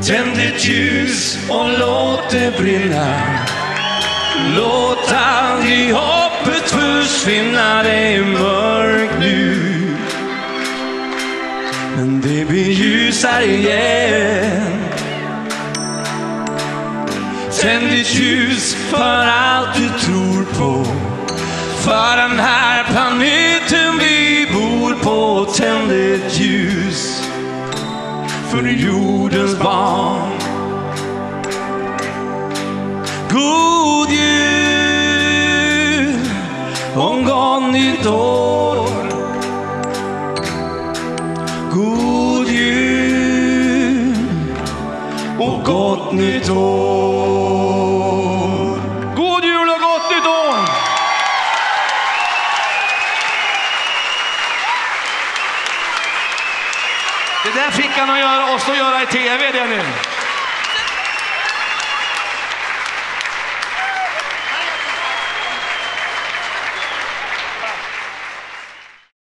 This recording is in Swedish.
Tänd ett ljus och låt det brinna. Låt aldrig hoppet försvinna. Det är mörkt nu, men det blir ljusare igen. Tänd ett ljus för allt du tror på, för den här planeten vi bor på. Tänd ett ljus för jordens barn. God jul och gott nytt år. God jul och gott nytt år. God jul och gott nytt år. Det där fick han att göra oss att göra i tv det nu.